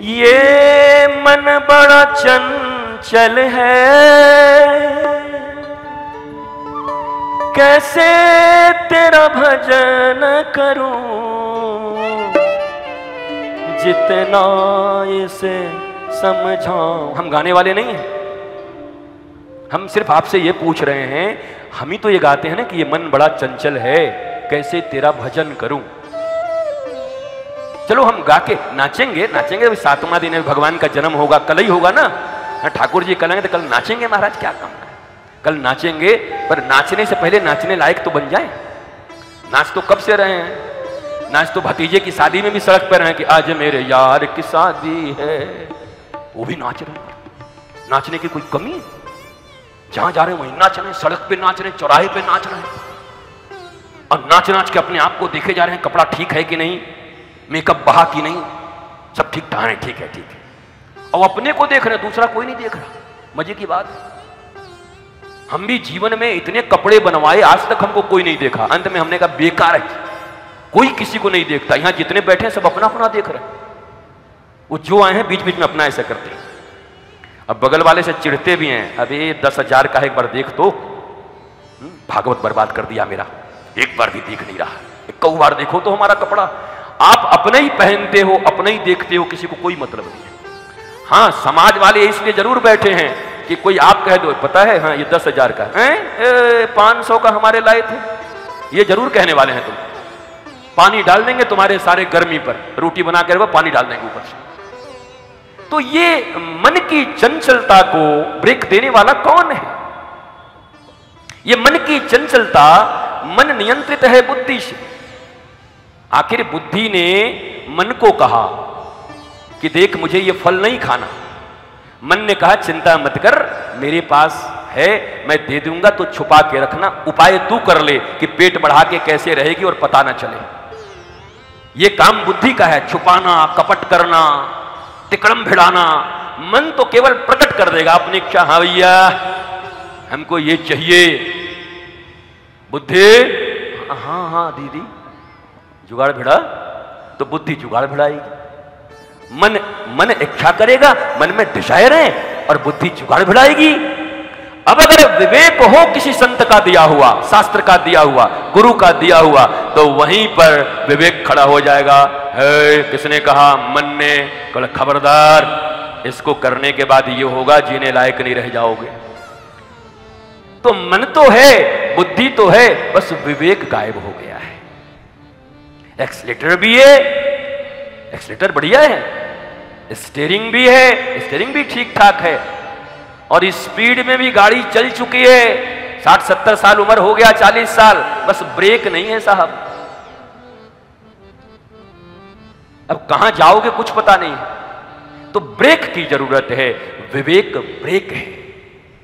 ये मन बड़ा चंचल है, कैसे तेरा भजन करूं, जितना इसे समझाऊं। हम गाने वाले नहीं हैं, हम सिर्फ आपसे ये पूछ रहे हैं। हम ही तो ये गाते हैं ना कि ये मन बड़ा चंचल है, कैसे तेरा भजन करूं। चलो हम गा के नाचेंगे, नाचेंगे। 7वां दिन है, भगवान का जन्म होगा, कल ही होगा ना। ठाकुर जी कल आएंगे तो कल नाचेंगे। महाराज क्या काम है, कल नाचेंगे। पर नाचने से पहले नाचने लायक तो बन जाए। नाच तो कब से रहे हैं, नाच तो भतीजे की शादी में भी सड़क पर रहे कि आज मेरे यार की शादी है, वो भी नाच रहे हैं। नाचने की कोई कमी है? जहां जा रहे हैं वहीं नाच रहे हैं, सड़क पे नाच रहे हैं, चौराहे पे नाच रहे हैं, और नाच नाच के अपने आप को देखे जा रहे हैं। कपड़ा ठीक है कि नहीं, मेकअप बहा कि नहीं, सब ठीक ठाक है, ठीक है, ठीक है। और अपने को देख रहे हैं, दूसरा कोई नहीं देख रहा। मजे की बात है। हम भी जीवन में इतने कपड़े बनवाए, आज तक हमको कोई नहीं देखा। अंत में हमने कहा बेकार है, कोई किसी को नहीं देखता। यहां जितने बैठे हैं सब अपना अपना देख रहे हैं। वो जो आए हैं बीच बीच में अपना ऐसा करते हैं। अब बगल वाले से चिढ़ते भी हैं, अबे 10,000 का एक बार देख तो, भागवत बर्बाद कर दिया मेरा, एक बार भी देख नहीं रहा, एक बार देखो तो हमारा कपड़ा। आप अपने ही पहनते हो, अपने ही देखते हो, किसी को कोई मतलब नहीं है। हाँ, समाज वाले इसलिए जरूर बैठे हैं कि कोई आप कह दो पता है, हाँ ये 10,000 का है, 500 का हमारे लाए थे, ये जरूर कहने वाले हैं। तुम पानी डाल देंगे तुम्हारे सारे गर्मी पर, रोटी बना के पानी डाल देंगे ऊपर से। तो ये मन की चंचलता को ब्रेक देने वाला कौन है? ये मन की चंचलता, मन नियंत्रित है बुद्धि से। आखिर बुद्धि ने मन को कहा कि देख मुझे ये फल नहीं खाना। मन ने कहा चिंता मत कर, मेरे पास है, मैं दे दूंगा, तो छुपा के रखना, उपाय तू कर ले कि पेट बढ़ा के कैसे रहेगी और पता ना चले। ये काम बुद्धि का है, छुपाना, कपट करना, तिकड़म भिड़ाना। मन तो केवल प्रकट कर देगा अपनी इच्छा, हाँ भैया हमको ये चाहिए। बुद्धि हाँ हाँ दीदी, जुगाड़ भिड़ा, तो बुद्धि जुगाड़ भिड़ाएगी। मन इच्छा करेगा, मन में डिजायर है, और बुद्धि जुगाड़ भिड़ाएगी। अब अगर विवेक हो किसी संत का दिया हुआ, शास्त्र का दिया हुआ, गुरु का दिया हुआ, तो वहीं पर विवेक खड़ा हो जाएगा। है किसने कहा? मन ने। कल खबरदार, इसको करने के बाद ये होगा, जीने लायक नहीं रह जाओगे। तो मन तो है, बुद्धि तो है, बस विवेक गायब हो गया है। एक्सीलेटर भी है, एक्सीलेटर बढ़िया है, स्टीयरिंग भी है, स्टीयरिंग भी ठीक ठाक है, और स्पीड में भी गाड़ी चल चुकी है। 60-70 साल उम्र हो गया, 40 साल, बस ब्रेक नहीं है साहब। अब कहां जाओगे कुछ पता नहीं, तो ब्रेक की जरूरत है। विवेक ब्रेक है।